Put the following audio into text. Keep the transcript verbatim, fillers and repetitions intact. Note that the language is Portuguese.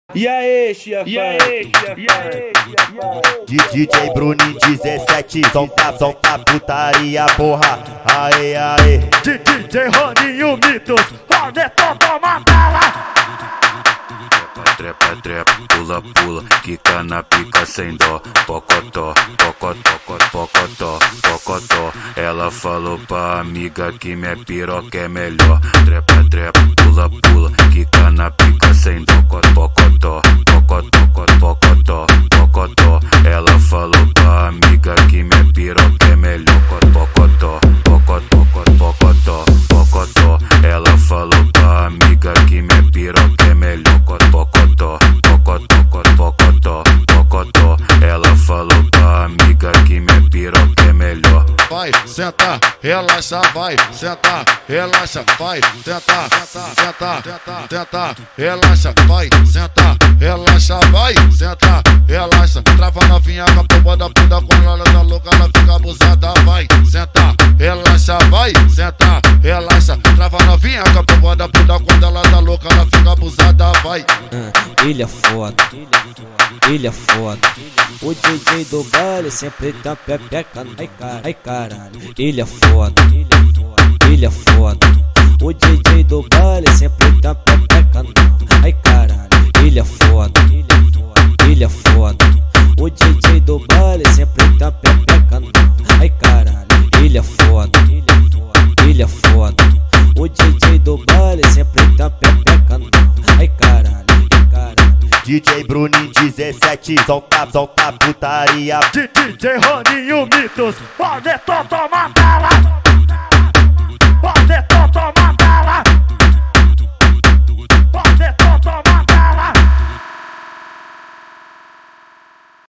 E aí, Chia E aí, Chia E aí, D J Bruninho dezessete, solta, solta putaria, porra. Aê, aê. D J Roninho Mitos, Roneton toma bala. Trepa, trepa, pula, pula, quica na pica sem dó. Pocotó, pocotó, pocotó, pocotó. Ela falou pra amiga que minha piroca é melhor. Trepa, trepa, pula, pula, quica na pica sem dó. Pocotó, pocotó, pocotó, pocotó. Ela falou pra amiga que minha piroca é melhor. Pocotó, pocotó, pocotó, pocotó. Ela falou pra amiga que minha piroca é melhor. Pocotó, pocotó, pocotó, pocotó. Ela falou pra amiga que minha piroca é melhor. Vai, senta, relaxa, vai, senta, relaxa, vai, senta, senta, senta, relaxa, vai, senta, relaxa, vai, senta, relaxa. Trava novinha com a pomba da bunda, quando ela tá louca, ela fica abusada, vai, senta, relaxa, vai, senta, relaxa. Trava novinha com a pomba da bunda, quando ela tá louca, ela fica abusada, vai. Ele é foda, ele é foda. O D J do baile sempre tá pepeca, ai cara, ai caralho. Ele é foda, ele é foda. O D J do baile sempre tá pepeca, ai caralho. Ele é foda, ele é foda. O D J do baile sempre tá pepeca, ai caralho. Ele é foda, ele é foda. O D J do baile sempre tá pepeca, ai caralho. D J Bruninho dezessete, solta, solta putaria. D J Roninho Mitos, Roneton toma bala. Roneton